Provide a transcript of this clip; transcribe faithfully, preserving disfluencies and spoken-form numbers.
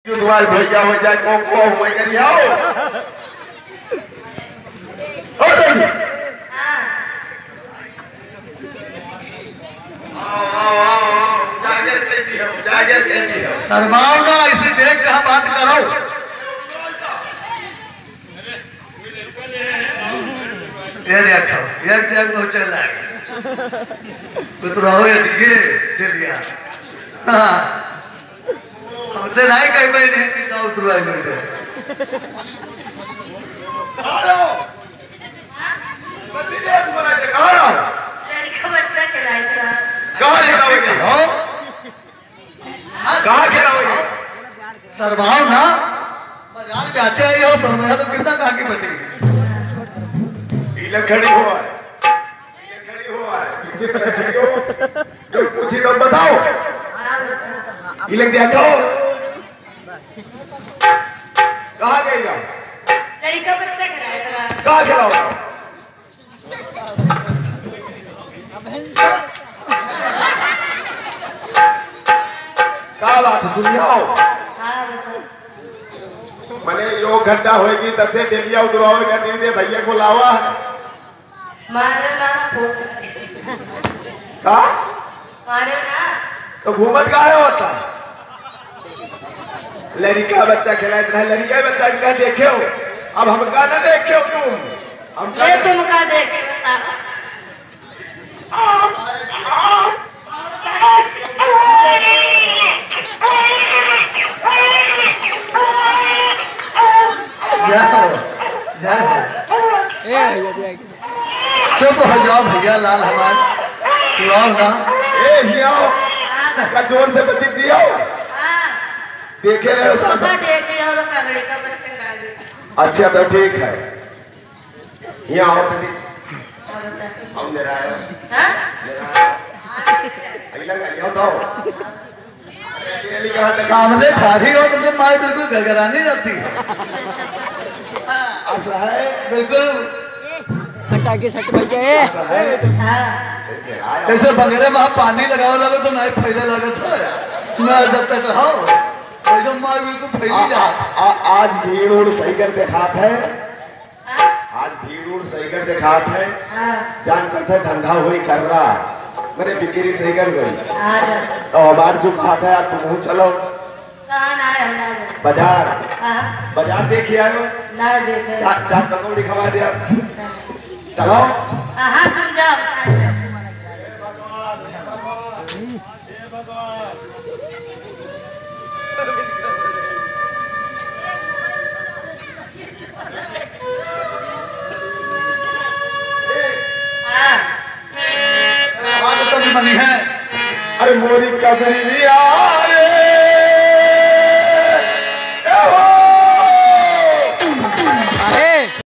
जुदवाल भैया हो जाए को को हो गई आओ हो गई हां आओ आओ जागर के दी हो जागर के दी हो शर्माओ ना इसे देख कहां बात करो ये देखो ये देखो चल रहा है कुछ रहो ये दिखे चलिए हां हमसे नहीं कहीं पे नहीं कि का उतरवाई मुझे आओ बत्ती दे तुम्हारा जगह आओ लड़का बच्चा खिलाएगा कहां खिलाओगे हो कहां खिलाओगे शर्माओ ना बाजार में आचे आई हो शर्माया तो कितना कहा की बचेगी इले खड़ी हुआ है इले खड़ी हुआ है कितने खड़ी हो जो पूछी तो बताओ इले देखो कहां गई ना लड़का बच्चा खिलाएगा कहां खिलाओ क्या बात सुनियो हां बता मने यो घंटा होएगी तब से डेलिया उतरवाओगे धीरे धीरे भैया को लावा मारे ना फोन का मारे ना तो घूमत का है होता लड़का बच्चा खिलाए रहा लड़का बच्चा का देखे हो अब हम का ना देखे हो तुम हम ये तुम का देखे बता जाओ जाओ ए भैया दे चुप हो जाओ भैया लाल हमार तू आओ ना ए हियाओ का जोर से बत्ती दियो हां देखे रहे हो तो सब का देखे और का लड़का बच्चा खिला दे अच्छा तो ठीक है यहाँ आओ तभी हम ले रहा है हां अगला गाड़ी आओ तो अगली कहाँ तक सामने खड़ी हो तुमको मार बिल्कुल गरगरानी जाती है ऐसा है बिल्कुल हटा के सट भैया ए ऐसा है हां जैसे बगैर में पानी लगाओ लगे तो नहीं फैले लगे तो मैं जब तक हो ऐसे मार बिल्कुल आ, फैली आ, जा आ, आज भीड़ उड़ सही कर दिखात है आज भीड़ उड़ सही कर दिखात है हां जान करते धंधा हुई कर रहा मैंने बिक्री सही कर गई आ जा तो हमार जो खात है तुम चलो कहां ना है ना बाजार हां बाजार देखिए आयो ना देखे चाट चाट पकौड़ी खवा दिया चलो हां तुम जाओ बात तो नहीं बनी है अरे मोरी कबरी आ